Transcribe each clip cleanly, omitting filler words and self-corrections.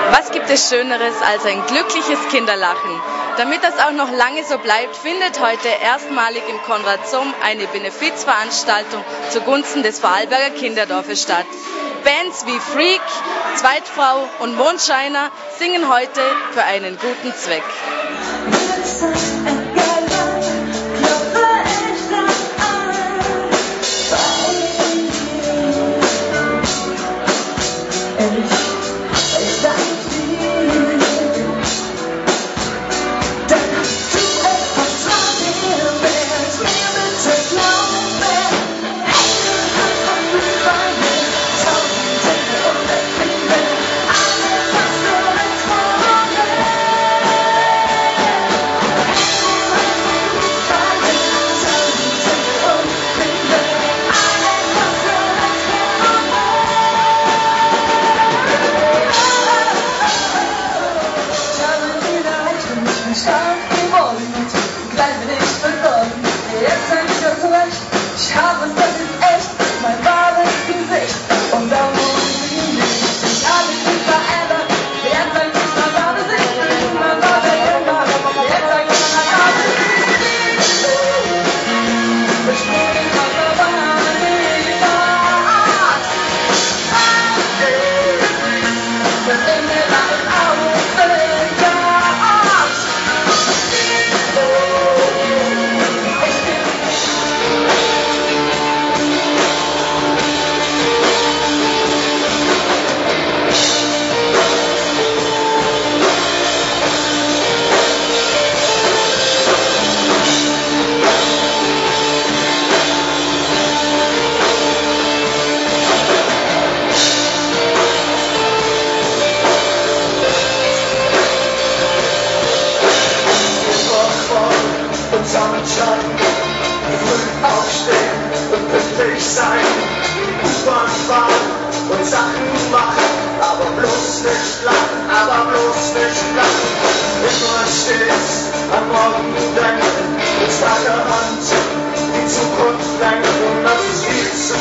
Was gibt es Schöneres als ein glückliches Kinderlachen? Damit das auch noch lange so bleibt, findet heute erstmalig im Konrad-Zoom eine Benefizveranstaltung zugunsten des Vorarlberger Kinderdorfes statt. Bands wie Freak, Zweitfrau und Mondscheiner singen heute für einen guten Zweck. Ich habe es, das ist echt, mein wahres Gesicht. Und da muss ich nicht. Ich habe mich verändert. Jetzt sag ich, mein wahres Ich. Mein wahres Ich. Jetzt sag ich, mein wahres Ich. Ich bin aus der Bahn, ich war. Mit in mir lachen Augen, Sonnenschein, früh aufstehen und pünktlich sein, U-Bahn fahren und Sachen machen, aber bloß nicht lachen, immer stets am Morgen denken, mit starker Hand die Zukunft lenken, das ist viel zu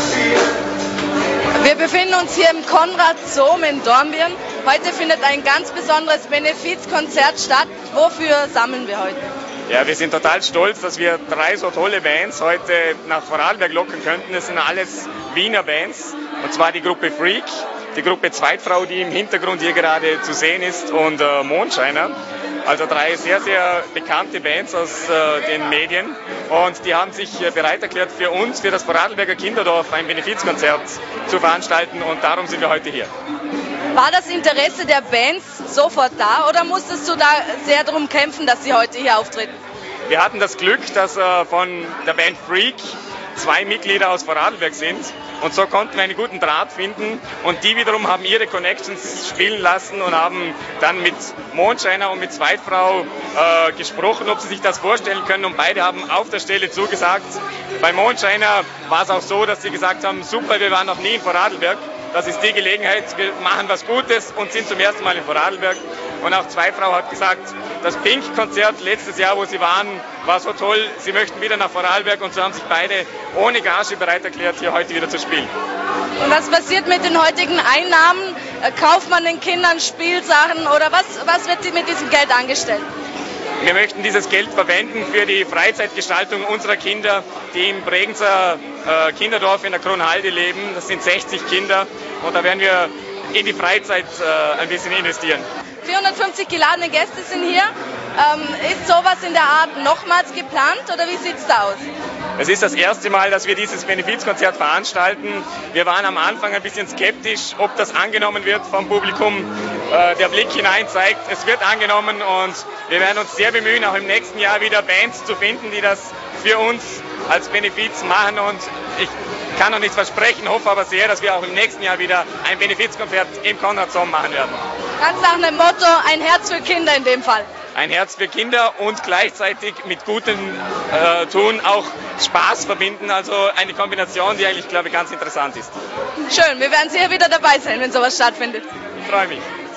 viel. Wir befinden uns hier im Konrad-Zoom in Dornbirn. Heute findet ein ganz besonderes Benefizkonzert statt. Wofür sammeln wir heute? Ja, wir sind total stolz, dass wir 3 so tolle Bands heute nach Vorarlberg locken könnten. Das sind alles Wiener Bands, und zwar die Gruppe Freak, die Gruppe Zweitfrau, die im Hintergrund hier gerade zu sehen ist, und Mondscheiner. Also 3 sehr, sehr bekannte Bands aus den Medien, und die haben sich bereit erklärt, für uns, für das Vorarlberger Kinderdorf, ein Benefizkonzert zu veranstalten, und darum sind wir heute hier. War das Interesse der Bands sofort da, oder musstest du da sehr darum kämpfen, dass sie heute hier auftreten? Wir hatten das Glück, dass von der Band Freak 2 Mitglieder aus Vorarlberg sind, und so konnten wir einen guten Draht finden, und die wiederum haben ihre Connections spielen lassen und haben dann mit Mondscheiner und mit Zweitfrau gesprochen, ob sie sich das vorstellen können, und beide haben auf der Stelle zugesagt. Bei Mondscheiner war es auch so, dass sie gesagt haben, super, wir waren noch nie in Vorarlberg. Das ist die Gelegenheit, wir machen was Gutes und sind zum ersten Mal in Vorarlberg. Und auch Zweitfrau hat gesagt, das Pink-Konzert letztes Jahr, wo sie waren, war so toll, sie möchten wieder nach Vorarlberg, und so haben sich beide ohne Gage bereit erklärt, hier heute wieder zu spielen. Und was passiert mit den heutigen Einnahmen? Kauft man den Kindern Spielsachen, oder was wird mit diesem Geld angestellt? Wir möchten dieses Geld verwenden für die Freizeitgestaltung unserer Kinder, die im Bregenzer Kinderdorf in der Kronhalde leben. Das sind 60 Kinder, und da werden wir in die Freizeit ein bisschen investieren. 450 geladene Gäste sind hier. Ist sowas in der Art nochmals geplant, oder wie sieht es da aus? Es ist das erste Mal, dass wir dieses Benefizkonzert veranstalten. Wir waren am Anfang ein bisschen skeptisch, ob das angenommen wird vom Publikum. Der Blick hinein zeigt, es wird angenommen, und wir werden uns sehr bemühen, auch im nächsten Jahr wieder Bands zu finden, die das für uns als Benefiz machen, und ich kann noch nichts versprechen, hoffe aber sehr, dass wir auch im nächsten Jahr wieder ein Benefizkonzert im Konrad-Zoom machen werden. Ganz nach dem Motto, ein Herz für Kinder in dem Fall. Ein Herz für Kinder und gleichzeitig mit gutem Tun auch Spaß verbinden, also eine Kombination, die eigentlich, glaube ich, ganz interessant ist. Schön, wir werden sicher wieder dabei sein, wenn sowas stattfindet. Ich freue mich.